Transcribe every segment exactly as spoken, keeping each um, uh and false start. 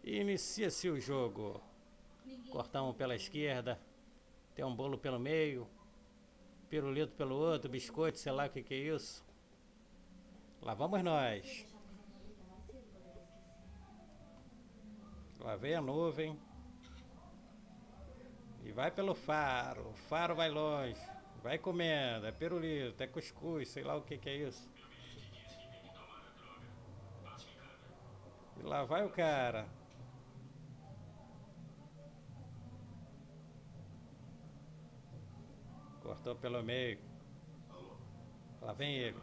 E inicia-se o jogo. Cortamos pela esquerda. Tem um bolo pelo meio. Pirulito pelo outro. Biscoito, sei lá o que que é isso. Lá vamos nós. Lá vem a nuvem. E vai pelo faro. O faro vai longe. Vai comendo. É pirulito, é cuscuz, sei lá o que que é isso. E lá vai o cara. Cortou pelo meio. Lá vem ele.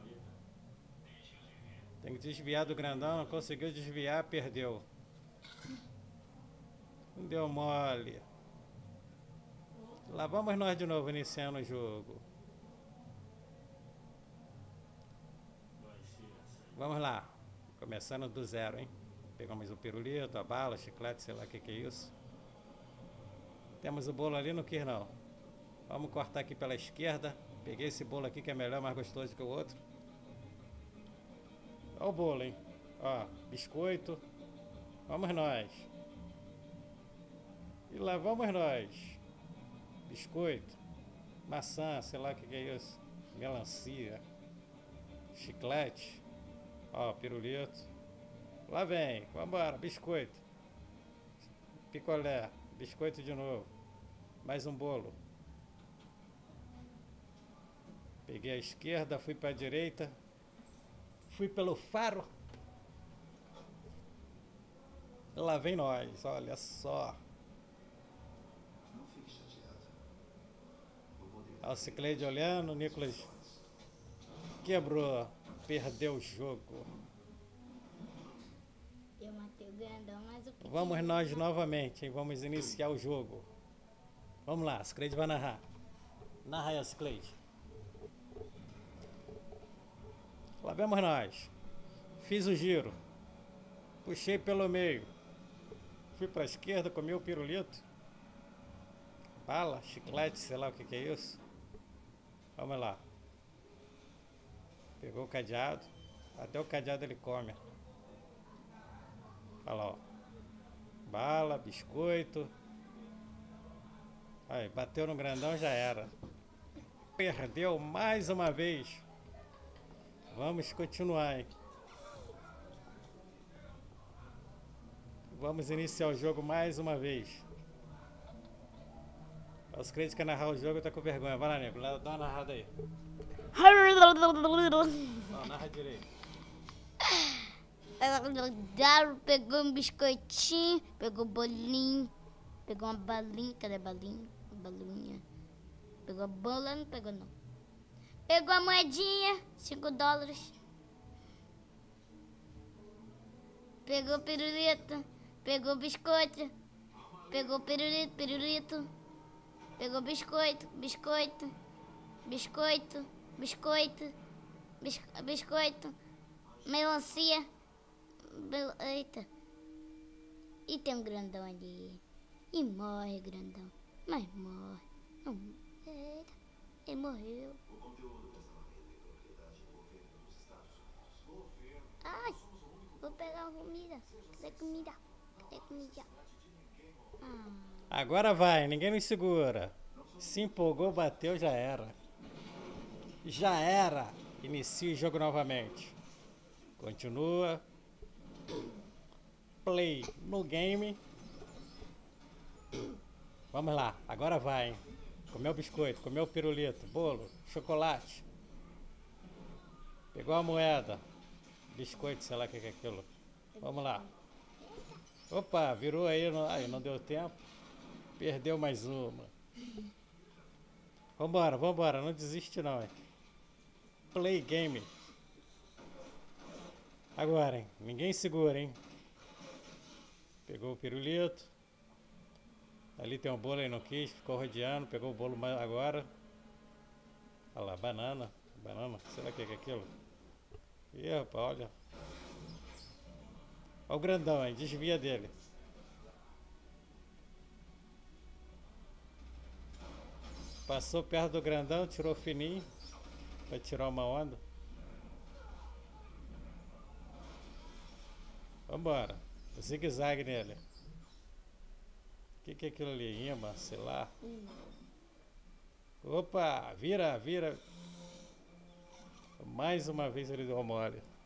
Tem que desviar do grandão. Não conseguiu desviar, perdeu. Não deu mole. Lá vamos nós de novo iniciando o jogo. Vamos lá. Começando do zero, hein? Pegamos o pirulito, a bala, o chiclete, sei lá o que que é isso. Temos o bolo ali, não quis não. Vamos cortar aqui pela esquerda. Peguei esse bolo aqui que é melhor, mais gostoso que o outro. Olha o bolo, hein? Ó, biscoito. Vamos nós. E lá vamos nós. Biscoito. Maçã, sei lá o que que é isso. Melancia. Chiclete. Ó, pirulito. Lá vem, vambora, biscoito. Picolé, biscoito de novo. Mais um bolo. Peguei a esquerda, fui para a direita. Fui pelo faro. Lá vem nós, olha só. Alcicleide olhando, Nicolas quebrou, perdeu o jogo. Eu matei o grandão, mas o pequeno... Vamos nós novamente, hein? Vamos iniciar o jogo. Vamos lá, Alcicleide vai narrar. Narra aí, Alcicleide. Lá vamos nós. Fiz o giro. Puxei pelo meio. Fui para a esquerda, comi o pirulito. Bala, chiclete, sei lá o que que é isso. Vamos lá. Pegou o cadeado. Até o cadeado ele come. Olha lá, ó. Bala, biscoito. Aí, bateu no grandão, já era. Perdeu mais uma vez. Vamos continuar, hein? Vamos iniciar o jogo mais uma vez. Os crentes que narrar o jogo tá com vergonha. Vai lá, nego. Dá uma narrada aí. Não, narra direito. Ela pegou um biscoitinho, pegou um bolinho, pegou uma balinha. Cadê a balinha? Balinha. Pegou a bola, não pegou não. Pegou a moedinha, cinco dólares. Pegou o pirulito, pegou o biscoito, pegou o pirulito, pirulito. Pegou biscoito, biscoito, biscoito, biscoito, bis, biscoito, melancia. Mel, eita. E tem um grandão ali. E morre, grandão. Mas morre. Não, eita. Ele morreu. Ai, vou pegar a comida. Cadê comida? Cadê comida? Ah. Agora vai, ninguém nos segura. Se empolgou, bateu, já era. Já era. Inicia o jogo novamente. Continua. Play no game. Vamos lá, agora vai, hein? Comeu biscoito, comeu pirulito, bolo, chocolate. Pegou a moeda. Biscoito, sei lá o que é aquilo. Vamos lá. Opa, virou aí, não, aí não deu tempo. Perdeu mais uma. Vambora, vambora, não desiste não, hein? Play game. Agora, hein? Ninguém segura, hein? Pegou o pirulito. Ali tem um bolo aí, não quis, ficou rodeando, pegou o bolo agora. Olha lá, banana. Banana, sei lá o que é aquilo. Ih, rapaz, olha. Olha o grandão aí, desvia dele. Passou perto do grandão, tirou fininho. Vai tirar uma onda. Vambora. Zigue-zague nele. que, que é aquilo ali? Imã, sei lá. Hum. Opa, vira, vira. Mais uma vez ele deu mole.